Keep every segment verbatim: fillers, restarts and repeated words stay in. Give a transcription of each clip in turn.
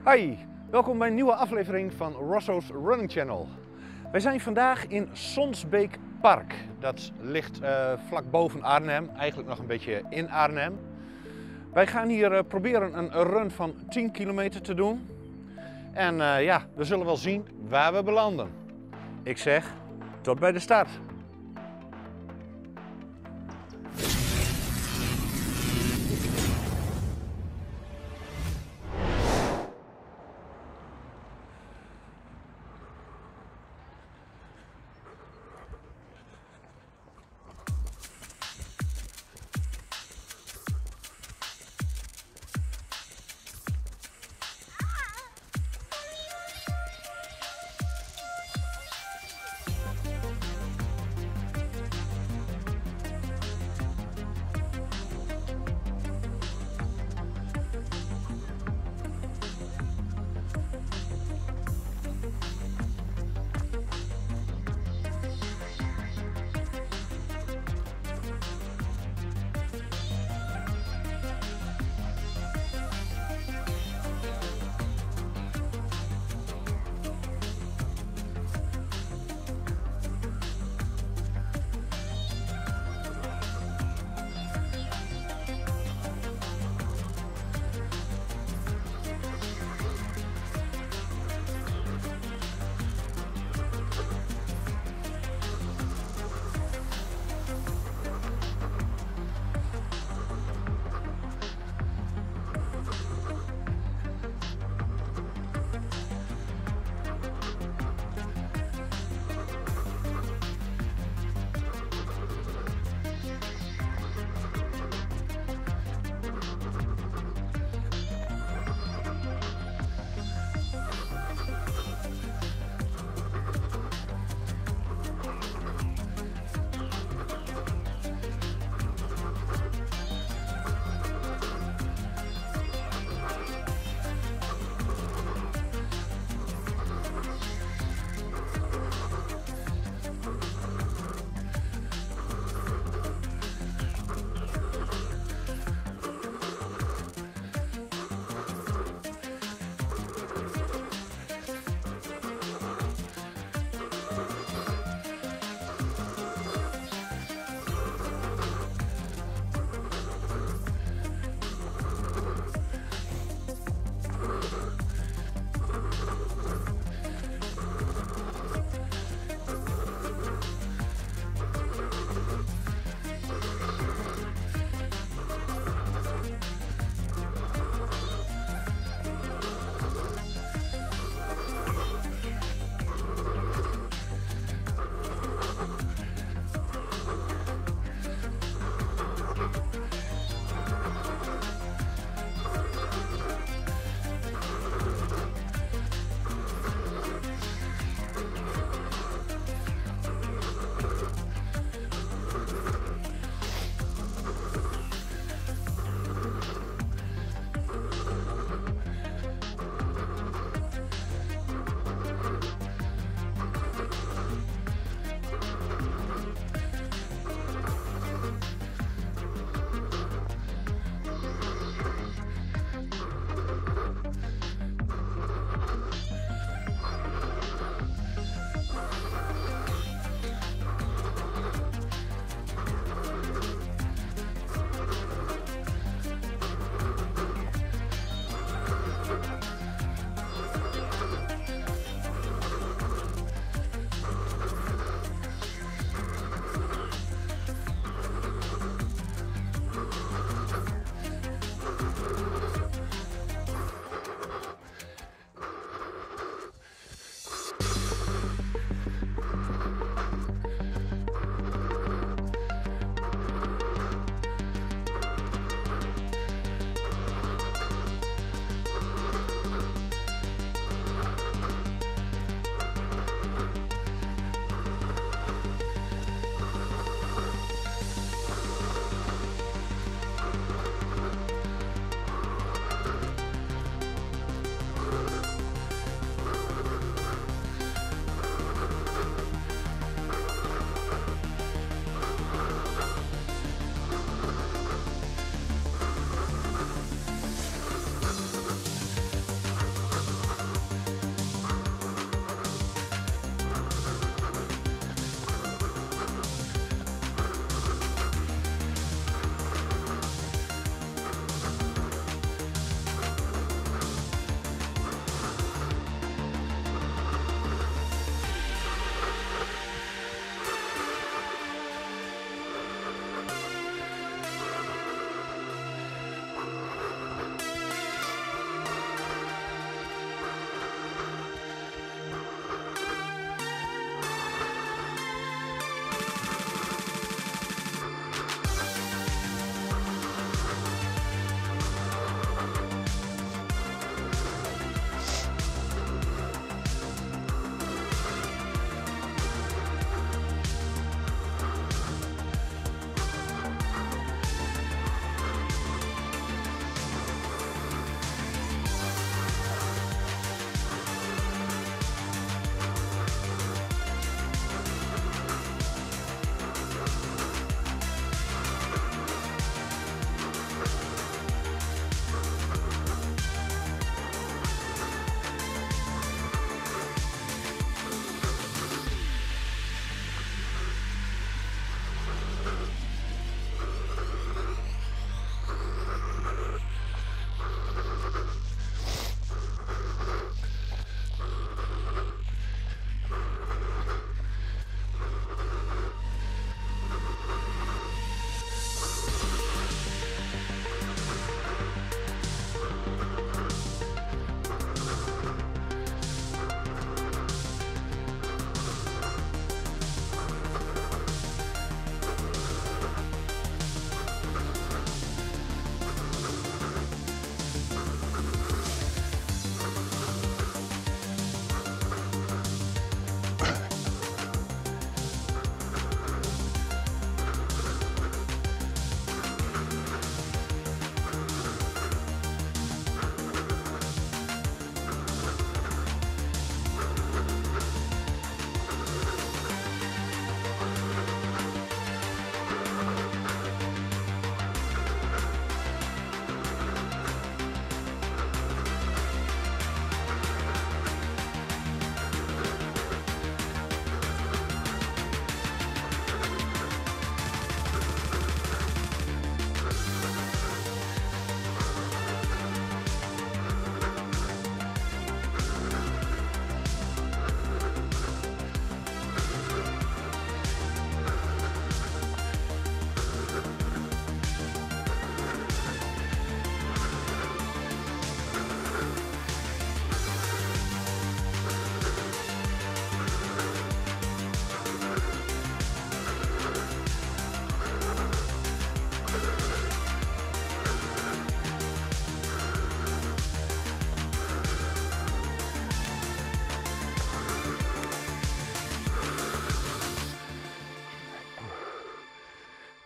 Hi, welkom bij een nieuwe aflevering van Rosso's Running Channel. Wij zijn vandaag in Sonsbeek Park. Dat ligt uh, vlak boven Arnhem, eigenlijk nog een beetje in Arnhem. Wij gaan hier uh, proberen een run van tien kilometer te doen. En uh, ja, we zullen wel zien waar we belanden. Ik zeg, tot bij de start.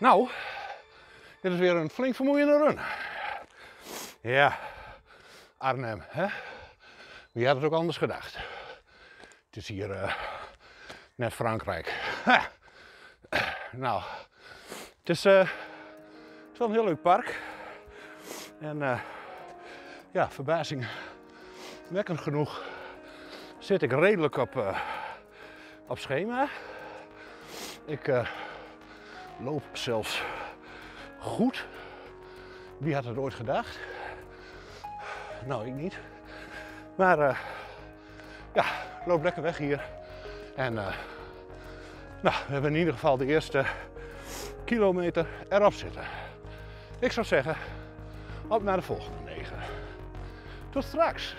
Nou, dit is weer een flink vermoeiende run. Ja, Arnhem, hè? Wie had het ook anders gedacht? Het is hier uh, net Frankrijk. Ha. Nou, het is, uh, het is wel een heel leuk park. En uh, ja, verbazingwekkend genoeg zit ik redelijk op, uh, op schema. Ik uh, loop zelfs goed. Wie had het ooit gedacht? Nou, ik niet. Maar uh, ja, ik loop lekker weg hier. En uh, nou, we hebben in ieder geval de eerste kilometer erop zitten. Ik zou zeggen, op naar de volgende negen. Tot straks.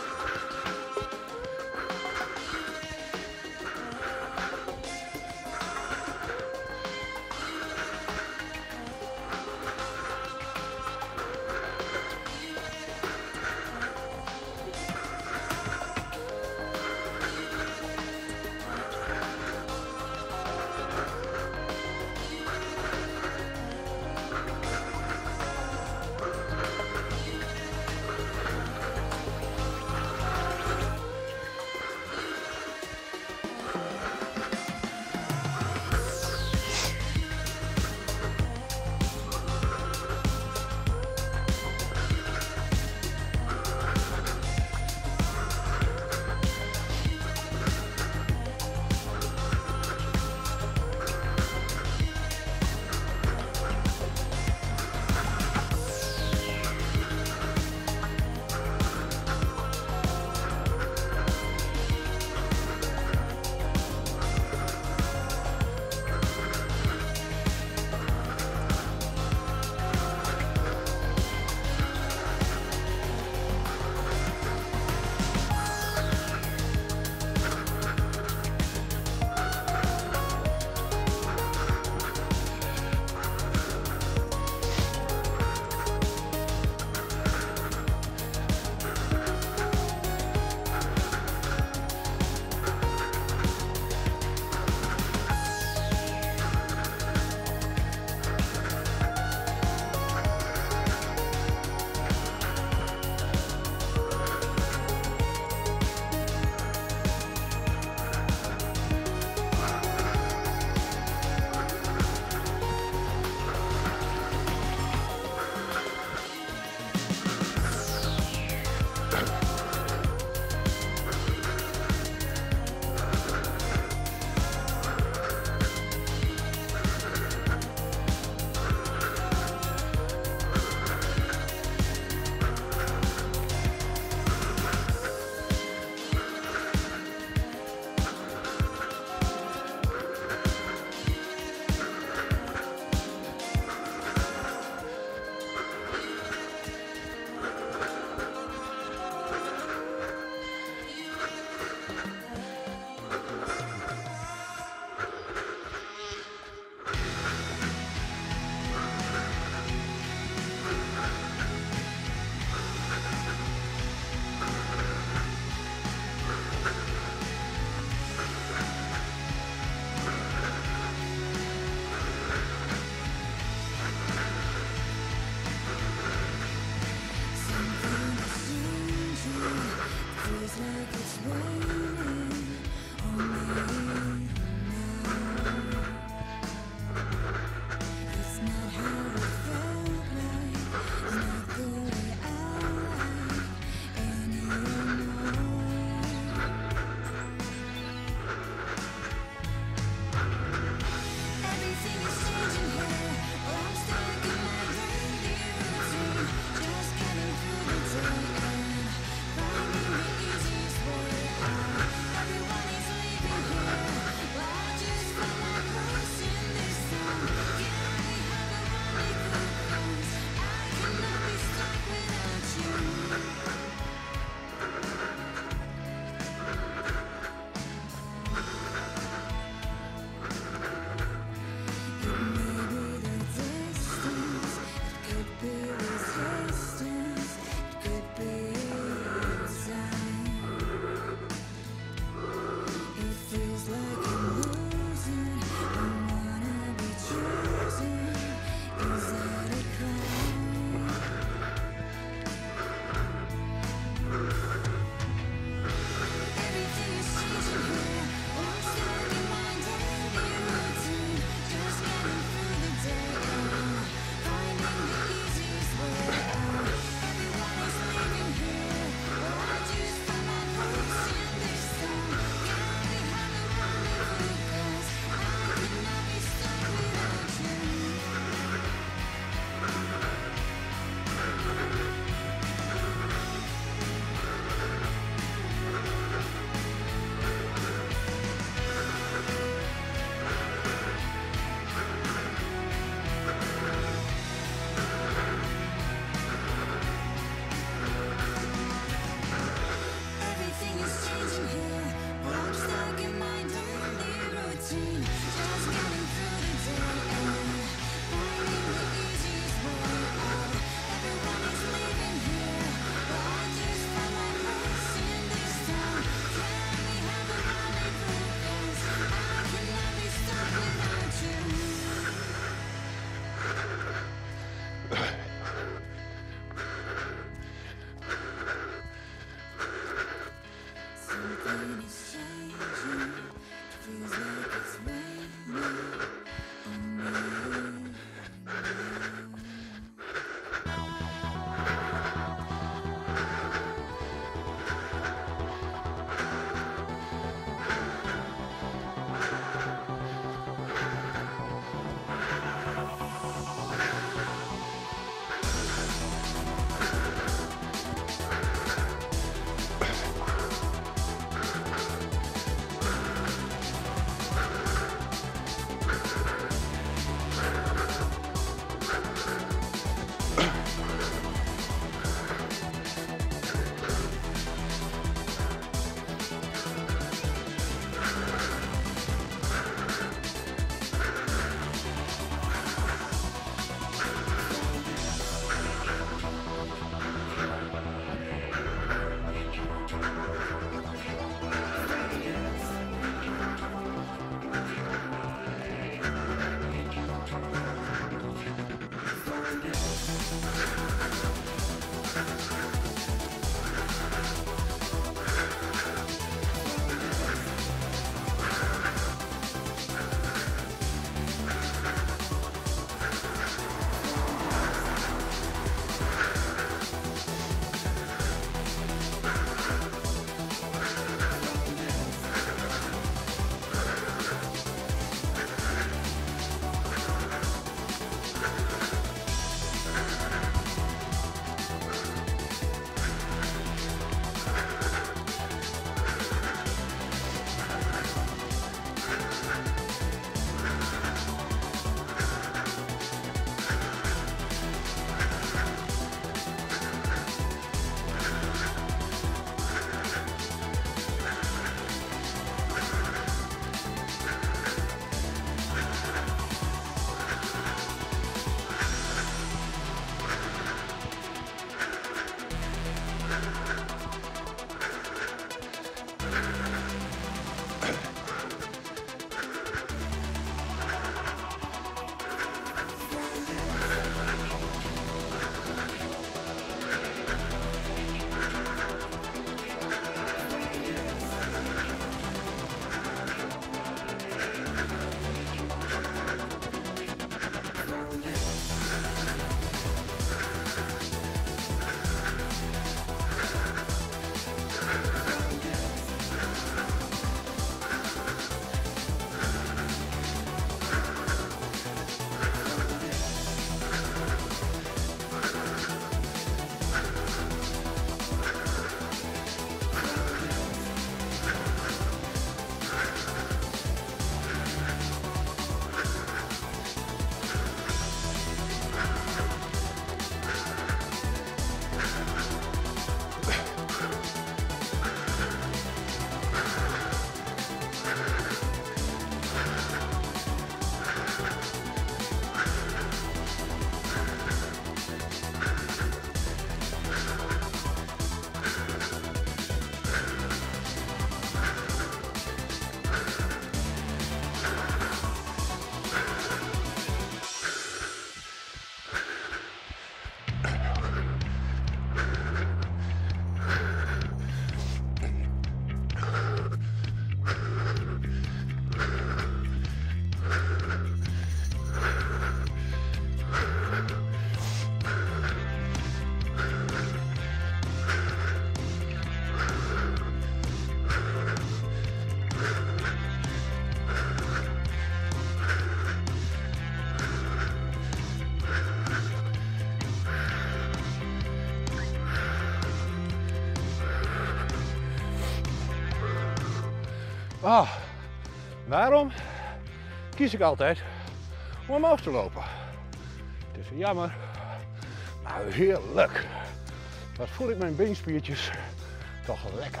Oh, waarom kies ik altijd om omhoog te lopen? Het is jammer, maar heerlijk. Wat voel ik mijn beenspiertjes toch lekker.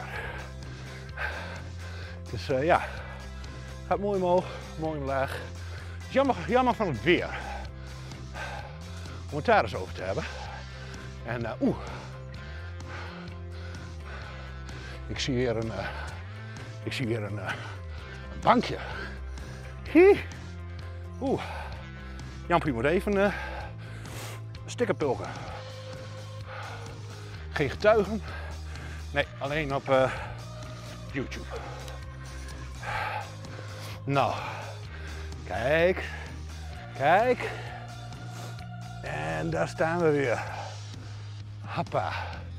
Dus uh, ja, gaat mooi omhoog, mooi omlaag. Jammer, jammer van het weer. Om het daar eens over te hebben. En uh, oeh, ik zie hier een, uh, ik zie hier een, uh, een bankje. Hie. Oeh, Jampie moet even uh, stikken pulken. Geen getuigen. Nee, alleen op uh, YouTube. Nou, kijk, kijk. En daar staan we weer. Hoppa.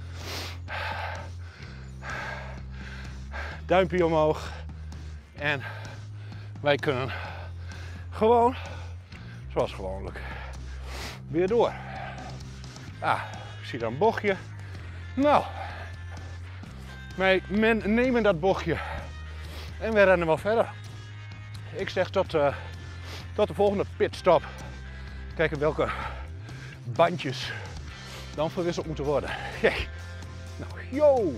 Duimpje omhoog. En wij kunnen gewoon, zoals gewoonlijk, weer door. Ah, ik zie daar een bochtje. Nou, wij nemen dat bochtje en we rennen wel verder. Ik zeg tot, uh, tot de volgende pitstop. Kijken welke bandjes dan verwisseld moeten worden. Hey. Nou, yo!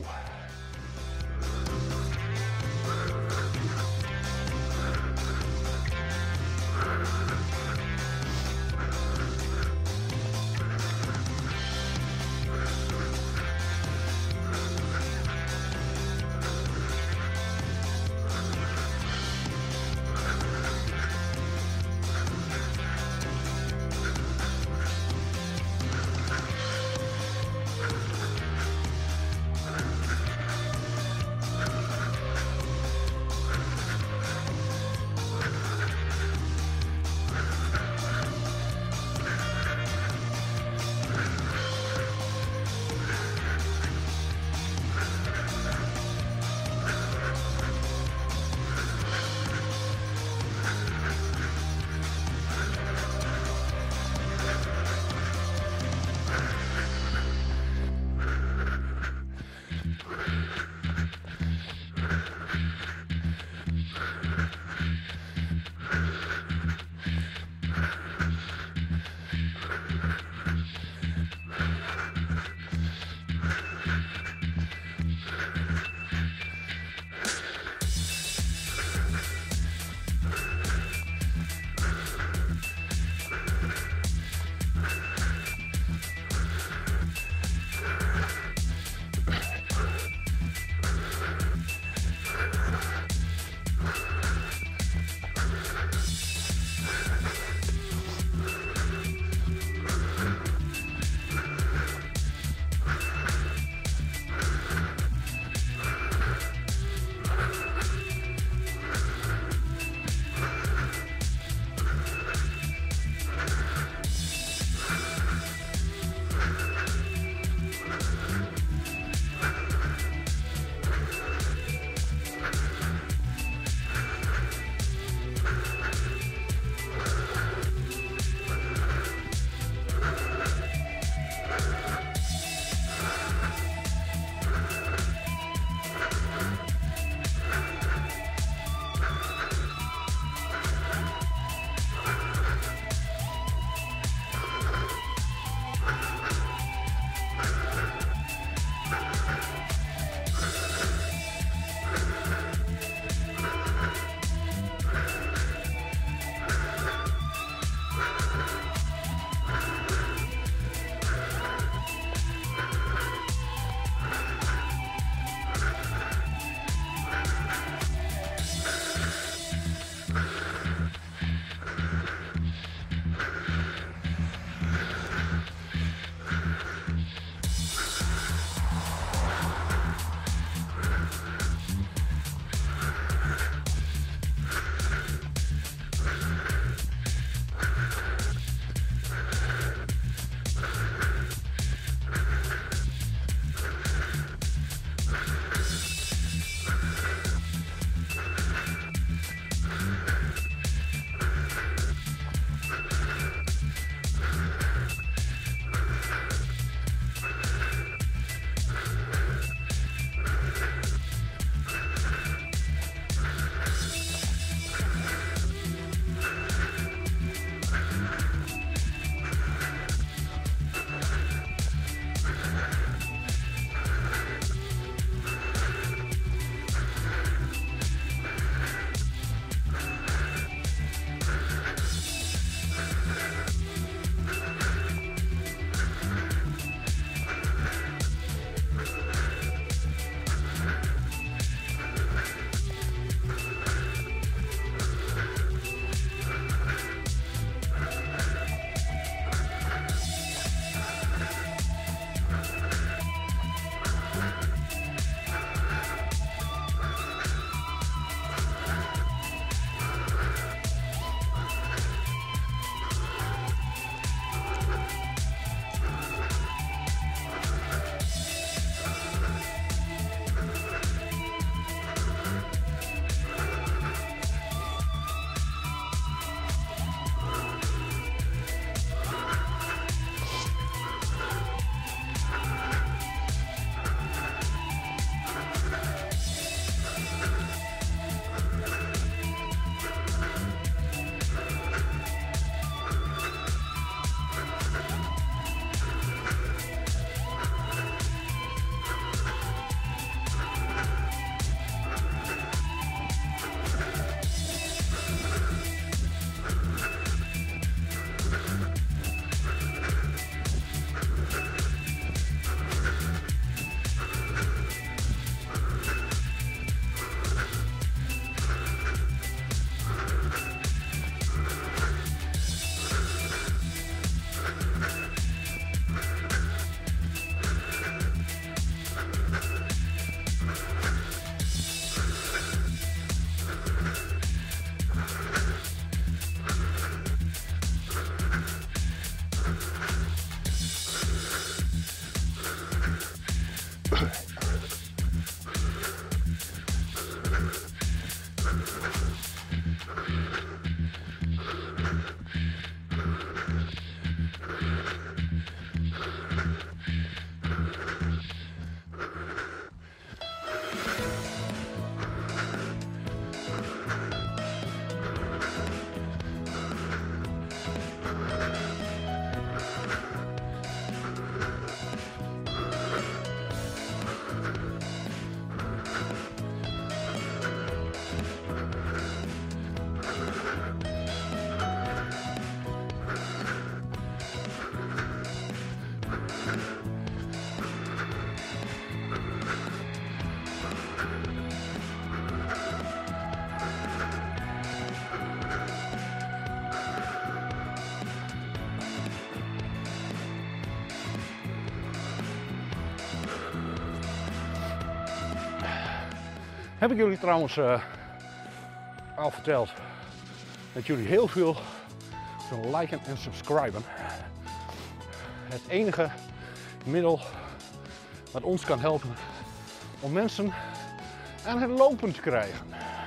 Heb ik jullie trouwens uh, al verteld dat jullie heel veel zullen liken en subscriben. Het enige middel wat ons kan helpen om mensen aan het lopen te krijgen.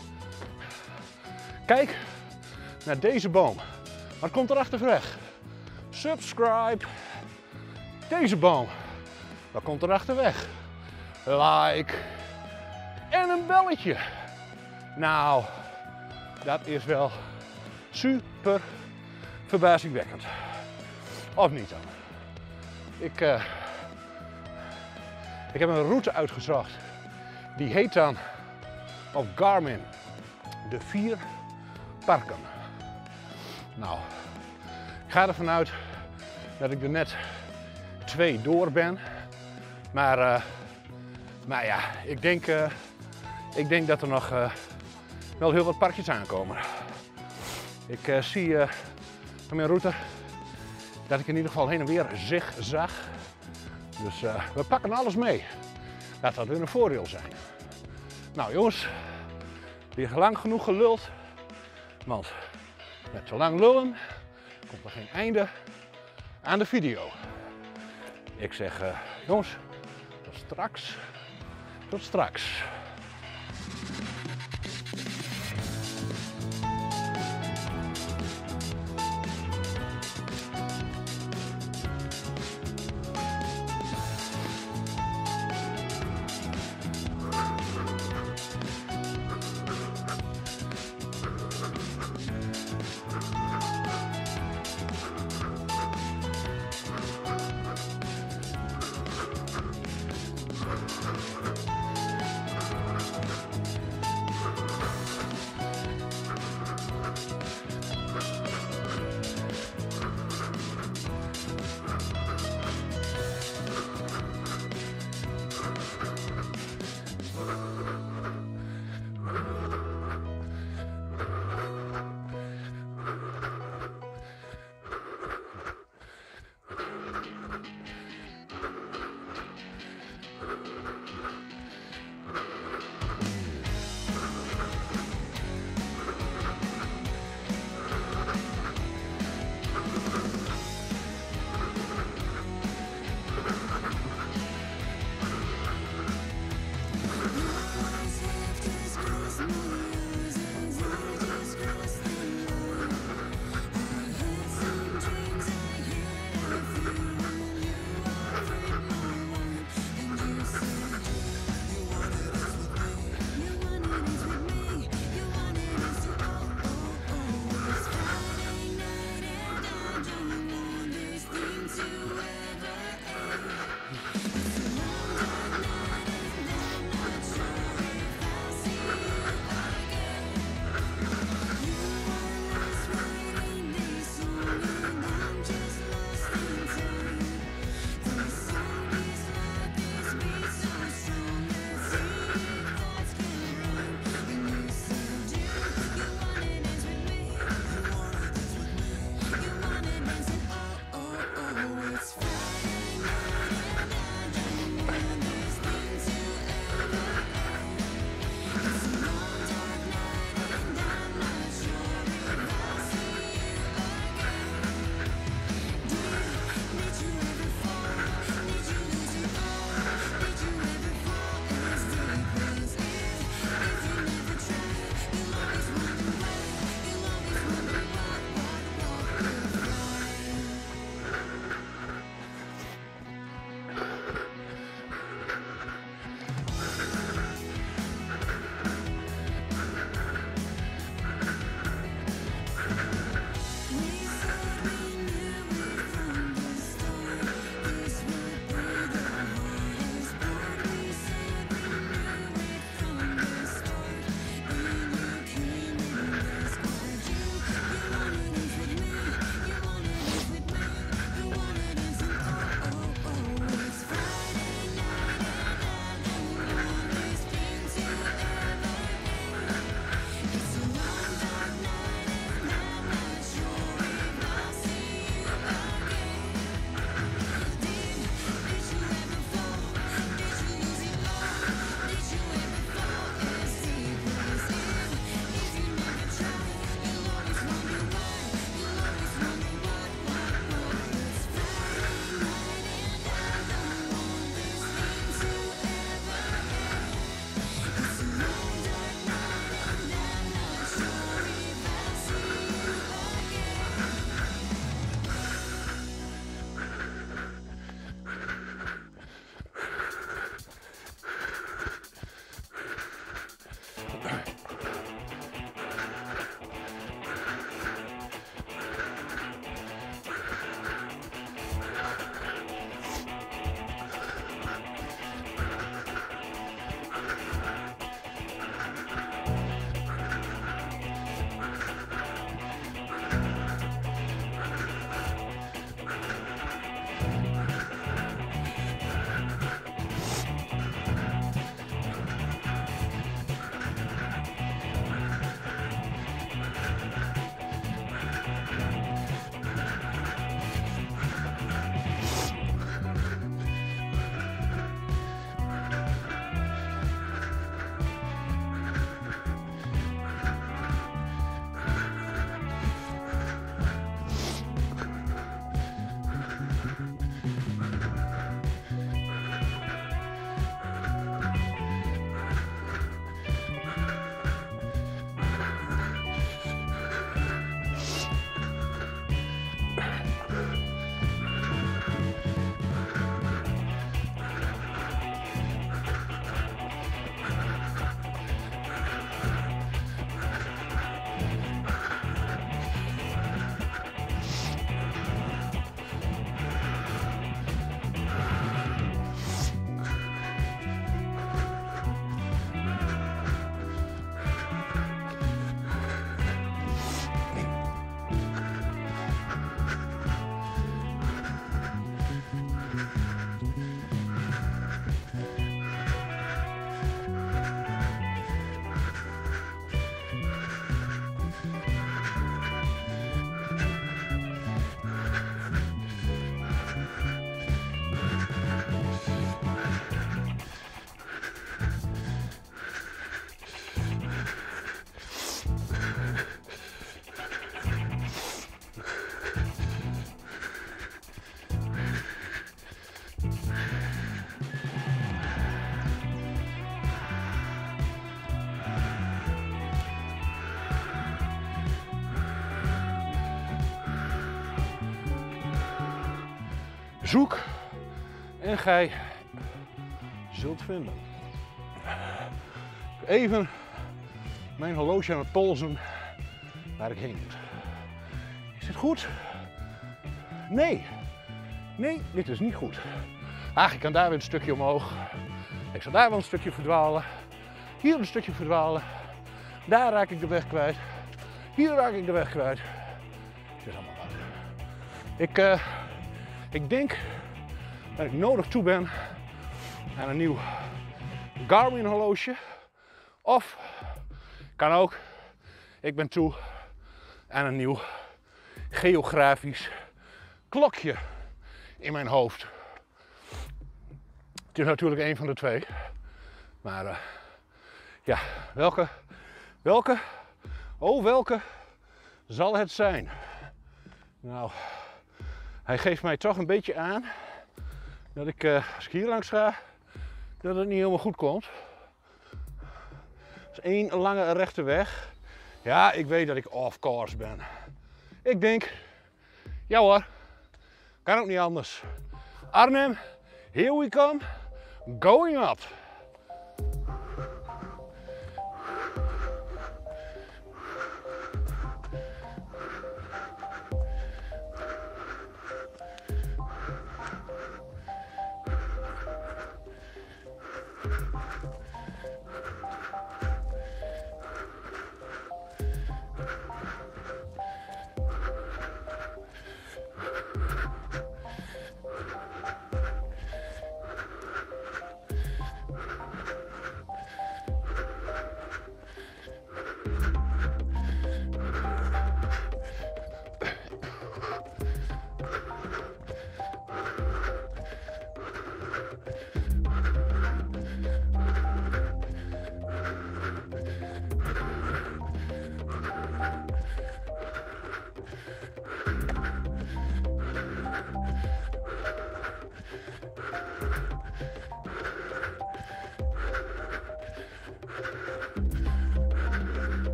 Kijk naar deze boom. Wat komt er achter weg? Subscribe. Deze boom. Wat komt er achter weg? Like. En een belletje. Nou, dat is wel super verbazingwekkend. Of niet dan? Ik, uh, ik heb een route uitgezocht. Die heet dan op Garmin de vier parken. Nou, ik ga ervan uit dat ik er net twee door ben. Maar, uh, maar ja, ik denk, uh, ik denk dat er nog uh, wel heel wat parkjes aankomen. Ik uh, zie uh, van mijn route dat ik in ieder geval heen en weer zigzag. Dus uh, we pakken alles mee. Laat dat weer een voordeel zijn. Nou jongens, weer lang genoeg geluld. Want met te lang lullen komt er geen einde aan de video. Ik zeg uh, jongens, tot straks. Tot straks. Zoek en gij zult vinden. Even mijn horloge aan het polsen waar ik heen moet. Is het goed? Nee. Nee, dit is niet goed. Ach, ik kan daar weer een stukje omhoog. Ik zal daar wel een stukje verdwalen. Hier een stukje verdwalen. Daar raak ik de weg kwijt. Hier raak ik de weg kwijt. Het is allemaal wat. Ik, uh, ik denk dat ik nodig toe ben aan een nieuw Garmin horloge. Of, kan ook, ik ben toe aan een nieuw geografisch klokje in mijn hoofd. Het is natuurlijk een van de twee. Maar uh, ja, welke, welke, oh welke zal het zijn? Nou, hij geeft mij toch een beetje aan dat ik, uh, als ik hier langs ga, dat het niet helemaal goed komt. Het is één lange rechte weg. Ja, ik weet dat ik off course ben. Ik denk, ja hoor, kan ook niet anders. Arnhem, here we come, going up.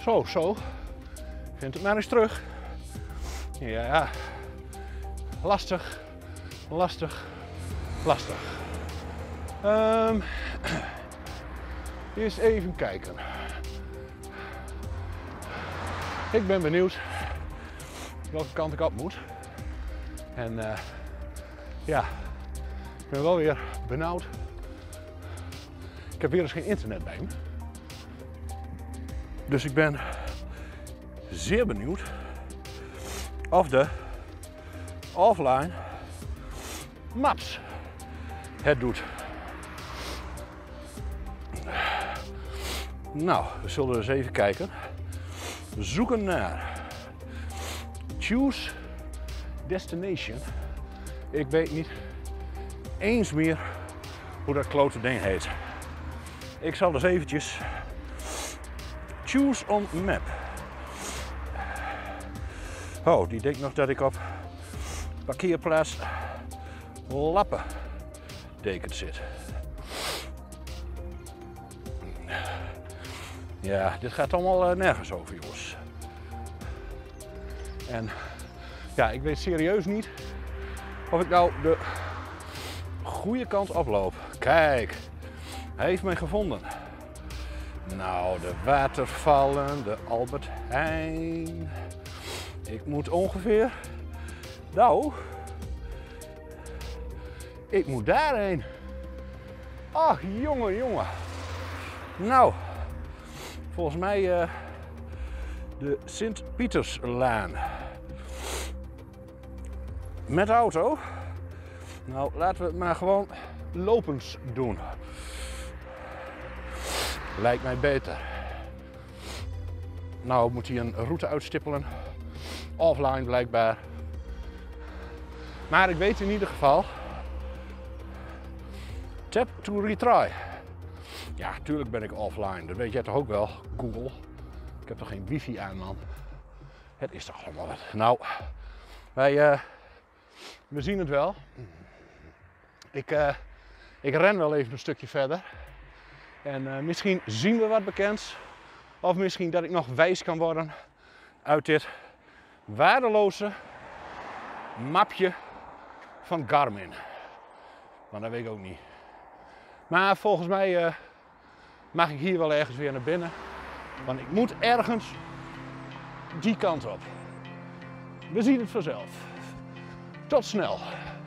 Zo, zo. Vind het maar eens terug. Ja. Lastig. Lastig. Lastig. Um, eens even kijken. Ik ben benieuwd welke kant ik op moet. En uh, ja, ik ben wel weer benauwd. Ik heb weer eens geen internet bij me. Dus ik ben zeer benieuwd of de offline maps het doet. Nou, we zullen eens even kijken. We zoeken naar Choose Destination. Ik weet niet eens meer hoe dat klote ding heet. Ik zal dus eventjes Choose on Map. Oh, die denkt nog dat ik op parkeerplaats Lappen dekend zit. Ja, dit gaat allemaal uh, nergens over, jongens. En ja, ik weet serieus niet of ik nou de goede kant oploop. Kijk, hij heeft mij gevonden. Nou, de watervallen, de Albert Heijn. Ik moet ongeveer, nou, ik moet daarheen. Ach, jongen, jongen. Nou, volgens mij uh, de Sint-Pieterslaan. Met auto. Nou, laten we het maar gewoon lopens doen. Lijkt mij beter. Nou moet hij een route uitstippelen. Offline blijkbaar. Maar ik weet in ieder geval. Tap to retry. Ja, tuurlijk ben ik offline. Dat weet jij toch ook wel, Google. Ik heb toch geen wifi aan, man. Het is toch allemaal wat. Nou, wij, uh, we zien het wel. Ik, uh, ik ren wel even een stukje verder. En uh, misschien zien we wat bekends. Of misschien dat ik nog wijs kan worden uit dit waardeloze mapje van Garmin. Maar dat weet ik ook niet. Maar volgens mij uh, mag ik hier wel ergens weer naar binnen. Want ik moet ergens die kant op. We zien het vanzelf. Tot snel.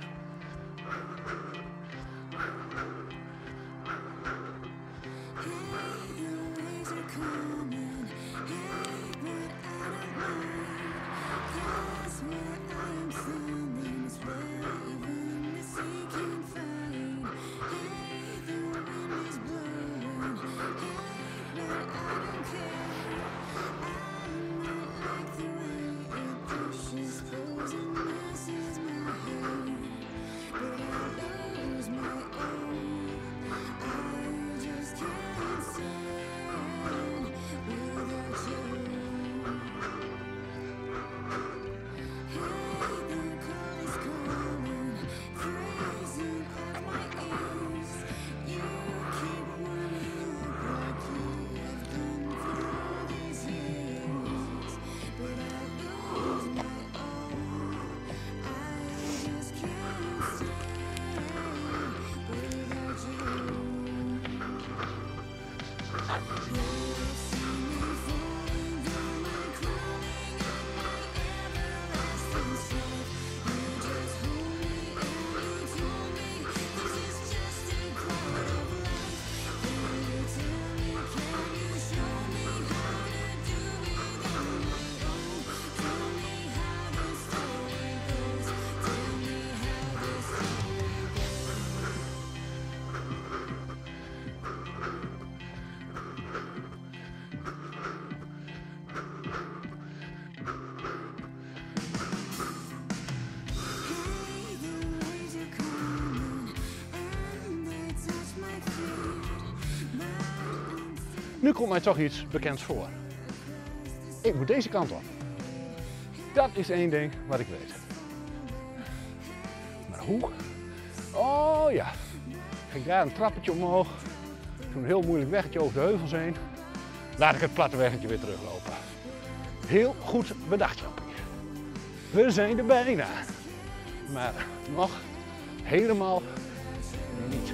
Nu komt mij toch iets bekends voor. Ik moet deze kant op. Dat is één ding wat ik weet. Maar hoe? Oh ja. Ging daar een trappetje omhoog. Toen een heel moeilijk weggetje over de heuvels heen. laat ik het platte weggetje weer teruglopen. Heel goed bedacht, Jampie. We zijn er bijna. Maar nog helemaal niet.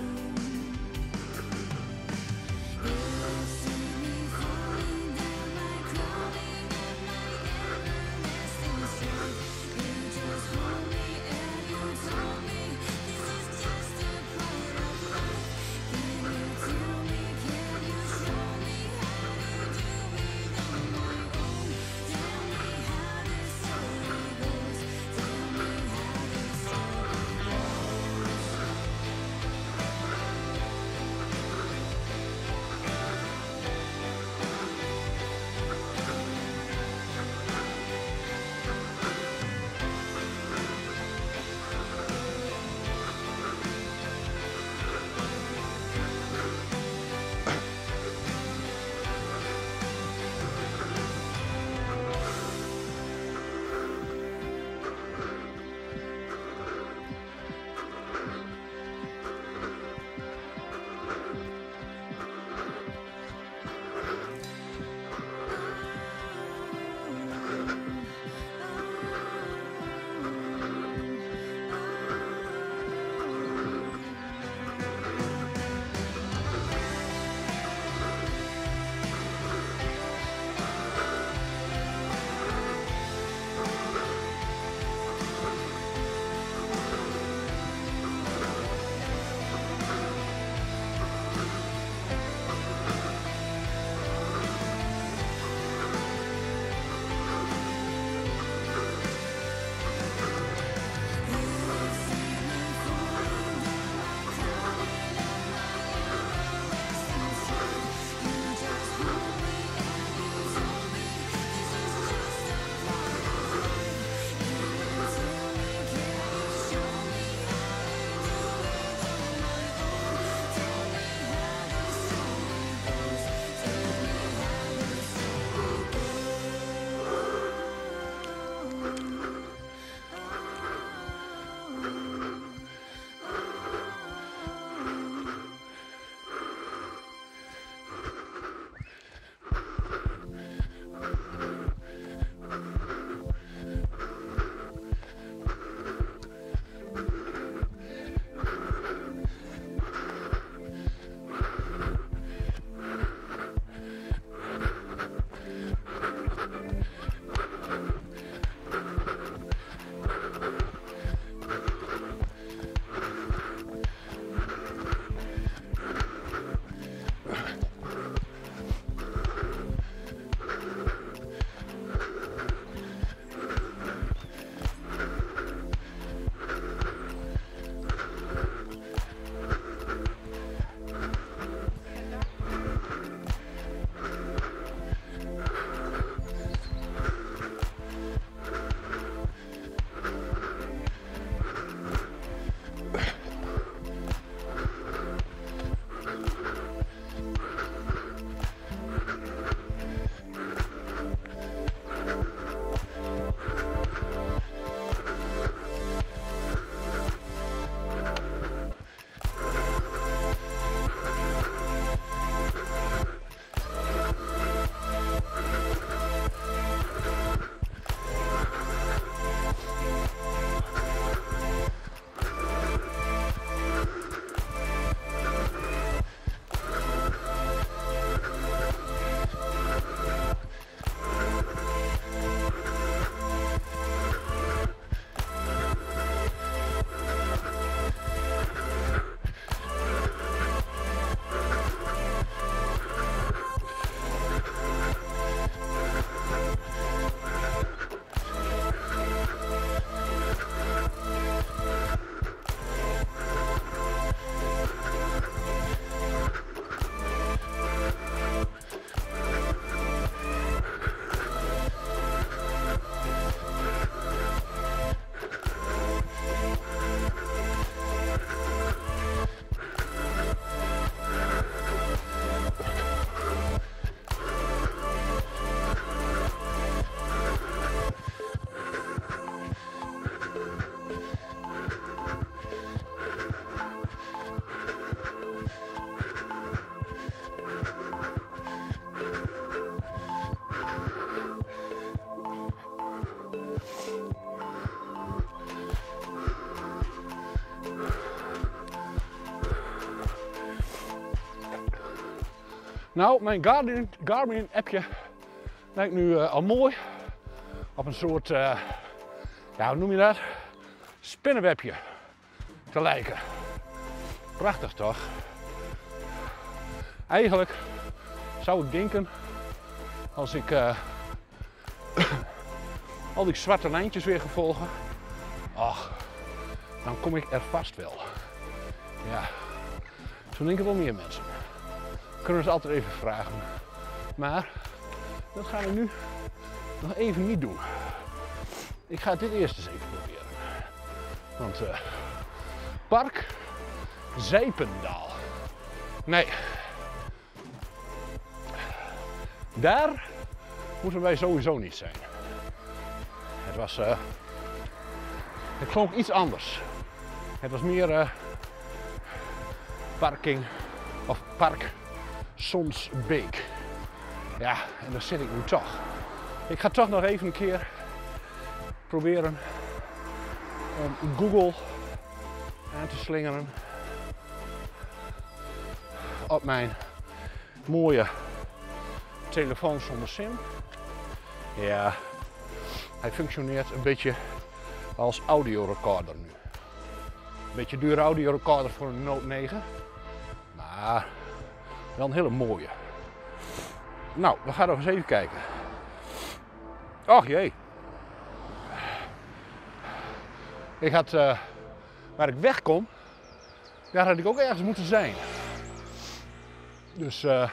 Nou, mijn Garmin, Garmin appje lijkt nu uh, al mooi op een soort, uh, ja, hoe noem je dat? Spinnenwebje te lijken. Prachtig toch? Eigenlijk zou ik denken, als ik uh, al die zwarte lijntjes weer ga volgen, ach, dan kom ik er vast wel. Ja, zo denken wel meer mensen. Kunnen we ze altijd even vragen. Maar dat gaan we nu nog even niet doen. Ik ga dit eerst eens even proberen. Want uh, Park Zijpendaal. Nee. Daar moeten wij sowieso niet zijn. Het was, uh, het klonk iets anders. Het was meer uh, parking of park Sonsbeek. Ja, en daar zit ik nu toch. Ik ga toch nog even een keer proberen om Google aan te slingeren op mijn mooie telefoon zonder sim. Ja, hij functioneert een beetje als audiorecorder nu. Een beetje dure audiorecorder voor een Note negen, maar wel een hele mooie. Nou, we gaan nog eens even kijken. Och jee. Ik had, uh, waar ik wegkom, daar had ik ook ergens moeten zijn. Dus uh,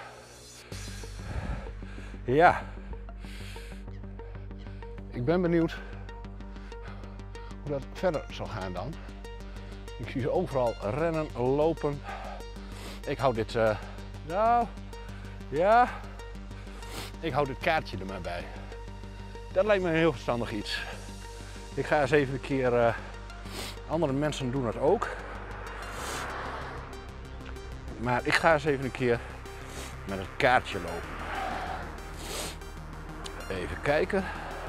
ja, ik ben benieuwd hoe dat verder zal gaan dan. Ik zie ze overal rennen, lopen. Ik hou dit, uh, nou, ja, ik hou dit kaartje er maar bij. Dat lijkt me een heel verstandig iets. Ik ga eens even een keer, uh, andere mensen doen dat ook. Maar ik ga eens even een keer met het kaartje lopen. Even kijken.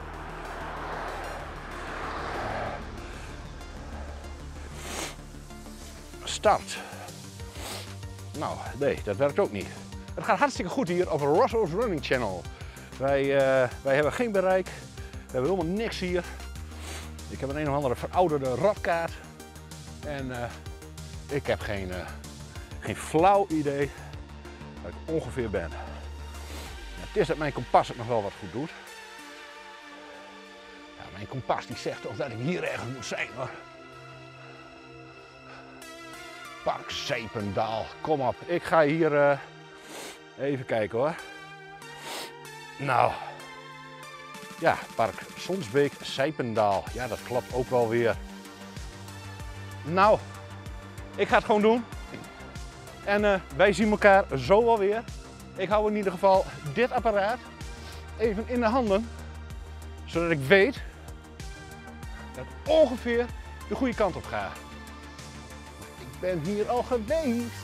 Start. Nou, nee, dat werkt ook niet. Het gaat hartstikke goed hier op Rosso's Running Channel. Wij, uh, wij hebben geen bereik. We hebben helemaal niks hier. Ik heb een een of andere verouderde radkaart. En uh, ik heb geen, uh, geen flauw idee waar ik ongeveer ben. Het is dat mijn kompas het nog wel wat goed doet. Ja, mijn kompas die zegt toch dat ik hier ergens moet zijn hoor. Park Zijpendaal, kom op. Ik ga hier uh, even kijken hoor. Nou, ja, Park Sonsbeek Zijpendaal. Ja, dat klopt ook wel weer. Nou, ik ga het gewoon doen. En uh, wij zien elkaar zo wel weer. Ik hou in ieder geval dit apparaat even in de handen. Zodat ik weet dat ik ongeveer de goede kant op ga. Ik ben hier al geweest.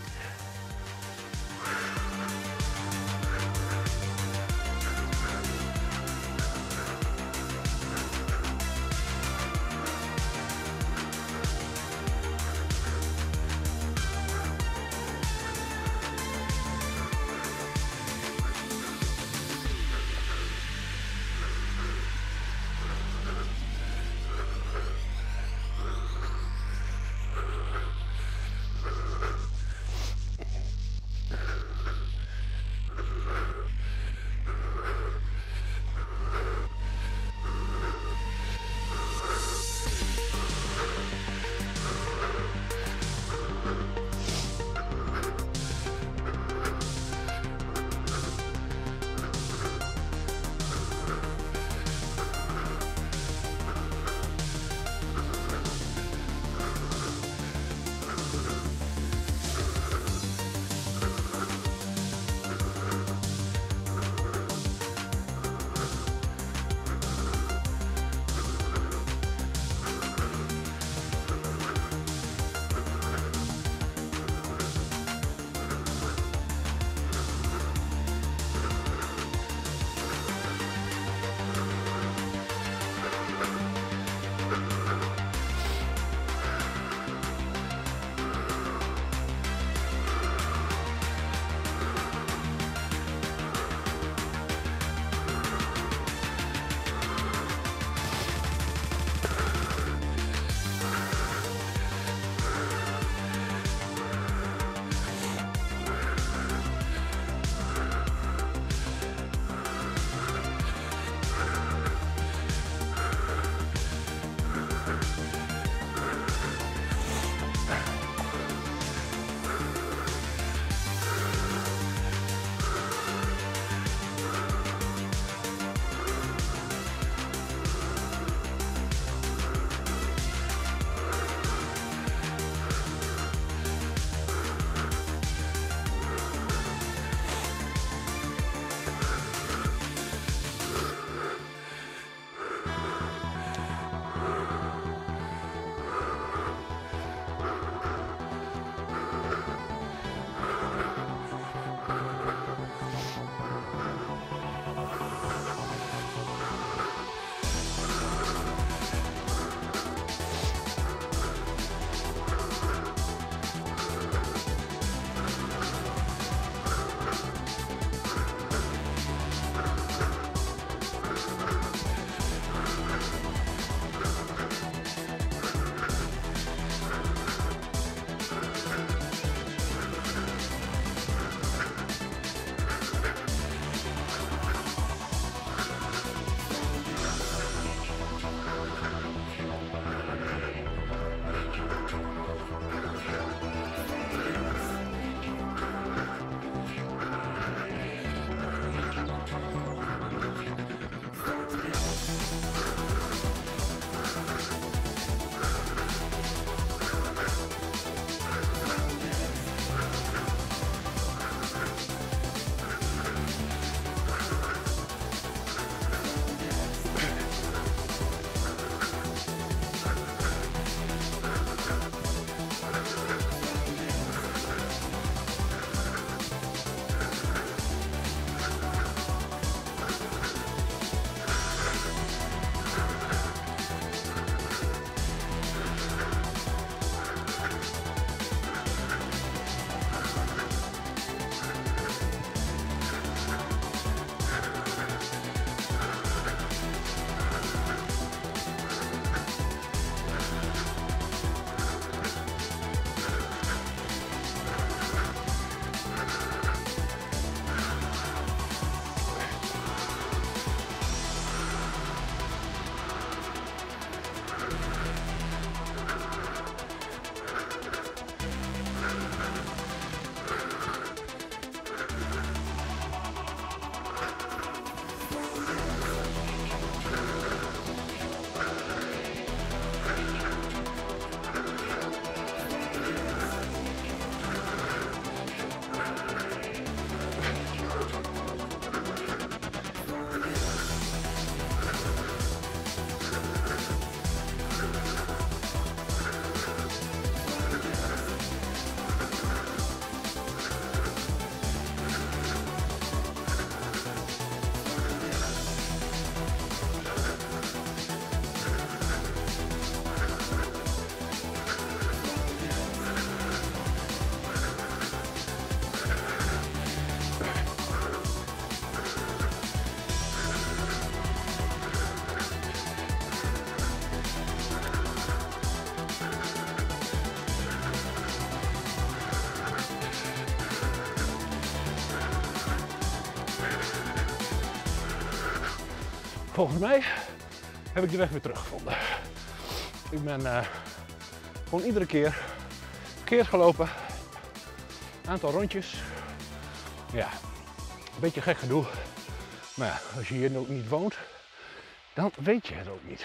volgens mij heb ik de weg weer teruggevonden. Ik ben uh, gewoon iedere keer verkeerd gelopen. Aantal rondjes. Ja, een beetje gek gedoe. Maar ja, als je hier ook niet woont, dan weet je het ook niet.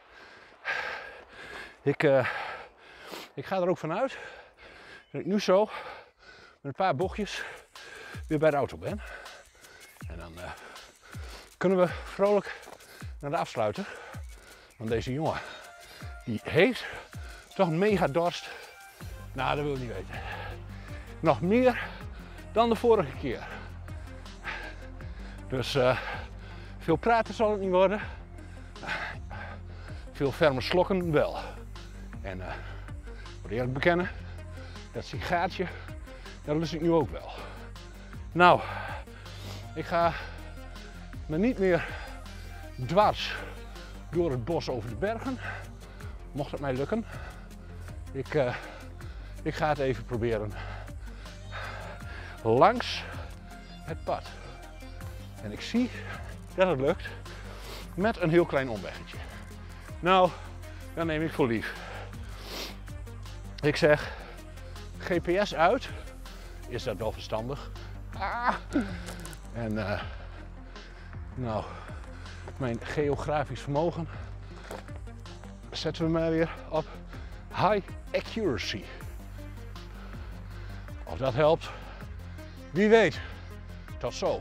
Ik, uh, ik ga er ook vanuit dat ik nu zo met een paar bochtjes weer bij de auto ben. En dan uh, kunnen we vrolijk naar de afsluiter. Want deze jongen, die heeft toch een mega dorst. Nou, dat wil ik niet weten. Nog meer dan de vorige keer. Dus uh, veel praten zal het niet worden. Veel ferme slokken wel. En uh, ik moet eerlijk bekennen, dat sigaartje, dat lust ik nu ook wel. Nou, ik ga me niet meer dwars door het bos over de bergen. Mocht het mij lukken. Ik, uh, ik ga het even proberen langs het pad. En ik zie dat het lukt met een heel klein omweggetje. Nou, dat neem ik voor lief. Ik zeg, G P S uit. Is dat wel verstandig? Ah. En uh, nou, mijn geografisch vermogen zetten we maar weer op high accuracy. Of dat helpt, wie weet. Tot zo.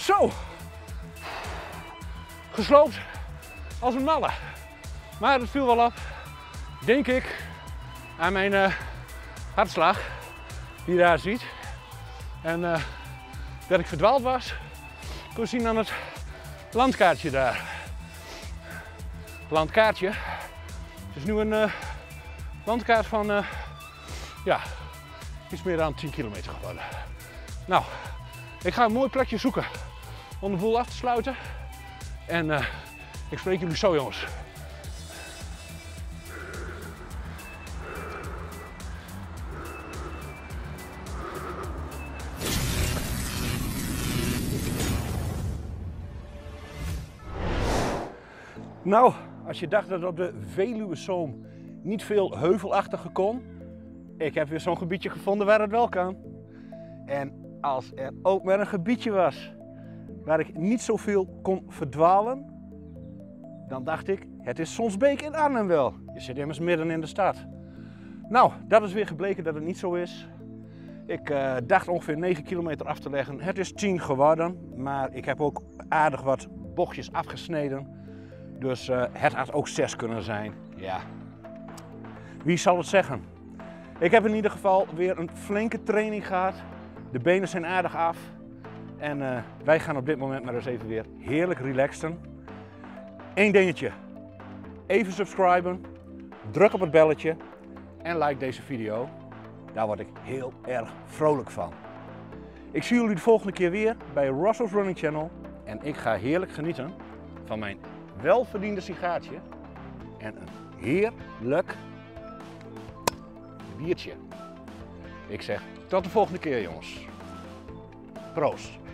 Zo! Gesloopt als een malle. Maar het viel wel op, denk ik, aan mijn uh, hartslag, die je daar ziet. En uh, dat ik verdwaald was, kon je zien aan het landkaartje daar. Het landkaartje. Het is nu een uh, landkaart van uh, ja, iets meer dan tien kilometer geworden. Nou, ik ga een mooi plekje zoeken om de boel af te sluiten. En uh, ik spreek jullie zo, jongens. Nou, als je dacht dat op de Veluwezoom niet veel heuvelachtige kon, ik heb weer zo'n gebiedje gevonden waar het wel kan. En als er ook maar een gebiedje was waar ik niet zoveel kon verdwalen, dan dacht ik, het is Sonsbeek in Arnhem wel. Je zit immers midden in de stad. Nou, dat is weer gebleken dat het niet zo is. Ik uh, dacht ongeveer negen kilometer af te leggen. Het is tien geworden, maar ik heb ook aardig wat bochtjes afgesneden. Dus uh, het had ook zes kunnen zijn. Ja, wie zal het zeggen? Ik heb in ieder geval weer een flinke training gehad. De benen zijn aardig af. En uh, wij gaan op dit moment maar eens even weer heerlijk relaxen. Eén dingetje. Even subscriben. Druk op het belletje. En like deze video. Daar word ik heel erg vrolijk van. Ik zie jullie de volgende keer weer bij Rosso's Running Channel. En ik ga heerlijk genieten van mijn welverdiende sigaartje. En een heerlijk biertje. Ik zeg tot de volgende keer, jongens. Proost.